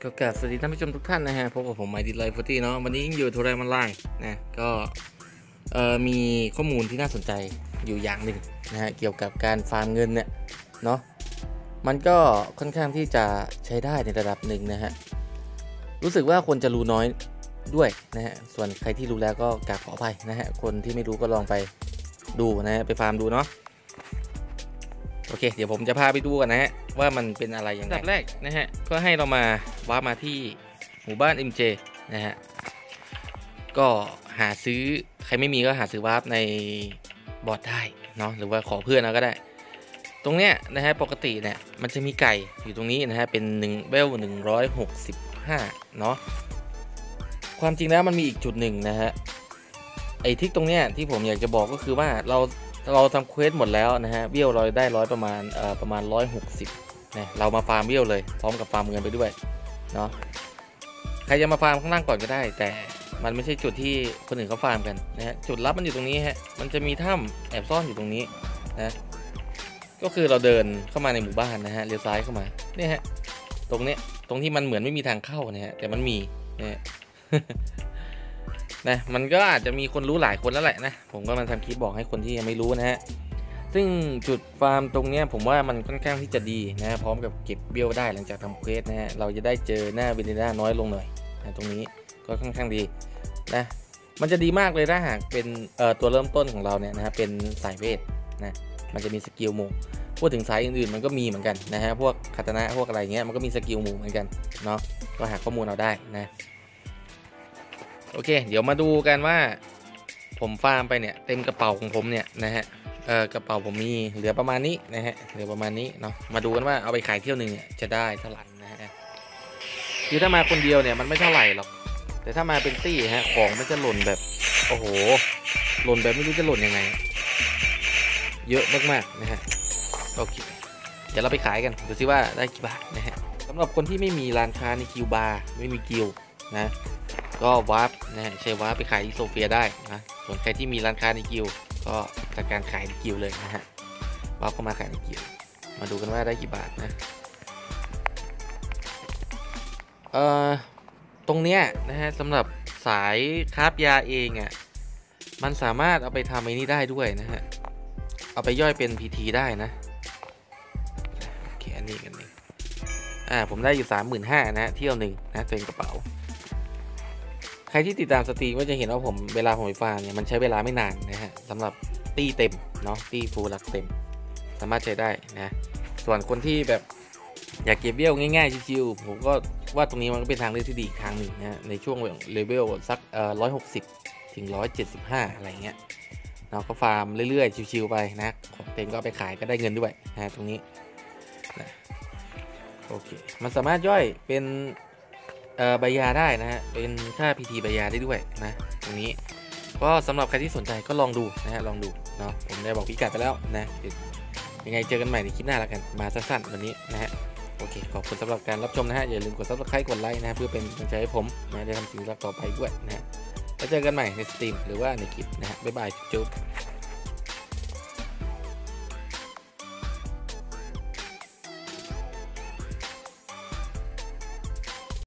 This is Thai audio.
ก็กราบสวัสดีท่านผู้ชมทุกท่านนะฮะพบกับผมไมค์ดิไลฟ์40เนาะวันนี้ยังอยู่โทรไลน์ออนไลน์นะก็มีข้อมูลที่น่าสนใจอยู่อย่างหนึ่งนะฮะเกี่ยวกับการฟาร์มเงินเนี่ยเนาะมันก็ค่อนข้างที่จะใช้ได้ในระดับหนึ่งนะฮะรู้สึกว่าคนจะรู้น้อยด้วยนะฮะส่วนใครที่รู้แล้วก็กราบขออภัยนะฮะคนที่ไม่รู้ก็ลองไปดูนะฮะไปฟาร์มดูเนาะโอเคเดี๋ยวผมจะพาไปดูกันนะฮะว่ามันเป็นอะไรอย่างไรอันดับแรกนะฮะก็ให้เรามาว้ามาที่หมู่บ้าน MJ นะฮะก็หาซื้อใครไม่มีก็หาซื้อวาร์ปในบอร์ดได้เนาะหรือว่าขอเพื่อนเราก็ได้ตรงเนี้ยนะฮะปกติเนี่ยมันจะมีไก่อยู่ตรงนี้นะฮะเป็น1เวล165เนาะความจริงแล้วมันมีอีกจุดหนึ่งนะฮะไอ้ทิกตรงเนี้ยที่ผมอยากจะบอกก็คือว่าเราทำเควสหมดแล้วนะฮะเบี้ยวเราได้ประมาณ160นะเรามาฟาร์มเบี้ยวเลยพร้อมกับฟาร์มเงินไปด้วยเนาะใครจะมาฟาร์มข้างล่างก่อนก็ได้แต่มันไม่ใช่จุดที่คนอื่นเขาฟาร์มกันนะฮะจุดลับมันอยู่ตรงนี้ฮะมันจะมีถ้ำแอบซ่อนอยู่ตรงนี้นะก็คือเราเดินเข้ามาในหมู่บ้านนะฮะเลี้ยวซ้ายเข้ามาเนี่ยฮะตรงที่มันเหมือนไม่มีทางเข้านะฮะแต่มันมีนะนะมันก็อาจจะมีคนรู้หลายคนแล้วแหละนะผมก็มาทำคลิปบอกให้คนที่ยังไม่รู้นะฮะซึ่งจุดฟาร์มตรงนี้ผมว่ามันค่อนข้างที่จะดีนะพร้อมกับเก็บเบี้ยวได้หลังจากทำเควสนะฮะเราจะได้เจอหน้าเวเนด้าน้อยลงหน่อยนะตรงนี้ก็ค่อนข้างดีนะมันจะดีมากเลยถ้าหากเป็นตัวเริ่มต้นของเราเนี่ยนะฮะเป็นสายเวทนะมันจะมีสกิลหมู่พูดถึงสายอื่นๆมันก็มีเหมือนกันนะฮะพวกคาตานะพวกอะไรเงี้ยมันก็มีสกิลหมู่เหมือนกันเนาะก็หาข้อมูลเอาได้นะโอเคเดี๋ยวมาดูกันว่าผมฟาร์มไปเนี่ยเต็มกระเป๋าของผมเนี่ยนะฮะกระเป๋าผมมีเหลือประมาณนี้นะฮะเหลือประมาณนี้เนาะมาดูกันว่าเอาไปขายเที่ยวหนึ่งเนี่ยจะได้เท่าไหร่นะฮะคือถ้ามาคนเดียวเนี่ยมันไม่เท่าไหร่หรอกแต่ถ้ามาเป็นตี้ฮะของมันจะหล่นแบบโอ้โหหล่นแบบไม่รู้จะหล่นยังไงเยอะมากๆนะฮะโอเคเดี๋ยวเราไปขายกันดูซิว่าได้กี่บาทนะฮะสำหรับคนที่ไม่มีร้านค้าในกิลบาร์ไม่มีกิลนะก็วาร์ปนะฮะใช้วาร์ปไปขายที่โซเฟียได้นะส่วนใครที่มีร้านค้าในกิลก็จัดการขายในกิลเลยนะฮะวาร์ปเข้ามาขายในกิลมาดูกันว่าได้กี่บาทนะตรงเนี้ยนะฮะสำหรับสายคราฟยาเองอ่ะมันสามารถเอาไปทำไอ้นี่ได้ด้วยนะฮะเอาไปย่อยเป็น PT ได้นะโอเคอันนี้กันนี่ผมได้อยู่ 35,000นะเที่ยวหนึ่งนะเต็มกระเป๋าใครที่ติดตามสตรีมก็จะเห็นว่าผมเวลาผมไปฟาร์มเนี่ยมันใช้เวลาไม่นานนะฮะสำหรับตีเต็มเนาะตีฟูลหลักเต็มสามารถใช้ได้นะส่วนคนที่แบบอยากเก็บเบี้ยวง่ายๆชิวๆผมก็ว่าตรงนี้มันก็เป็นทางเลือกที่ดีทางหนึ่งนะในช่วงเลเวลสัก160ถึง175อะไรเงี้ยเราก็ฟาร์มเรื่อยๆชิวๆไปนะของเต็มก็ไปขายก็ได้เงินด้วยนะตรงนี้นะโอเคมันสามารถย่อยเป็นใบยาได้นะฮะเป็นค่า PT ใบยาได้ด้วยนะตรงนี้ก็สำหรับใครที่สนใจก็ลองดูนะฮะลองดูเนาะผมได้บอกพิกัดไปแล้วนะยังไงเจอกันใหม่ในคลิปหน้าแล้วกันมาสั้นๆวันนี้นะฮะโอเคขอบคุณสำหรับการรับชมนะฮะอย่าลืมกด Subscribe กดไลค์นะเพื่อเป็นกำลังใจให้ผมนะได้ทำสิ่งต่อไปด้วยนะฮะแล้วเจอกันใหม่ในสตรีมหรือว่าในคลิปนะฮะบ๊ายบายจุ๊บ